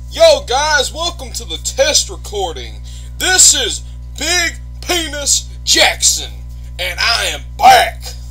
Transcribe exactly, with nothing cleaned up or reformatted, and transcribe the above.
Yo guys, welcome to the test recording. This is Big Penis Jackson, and I am back.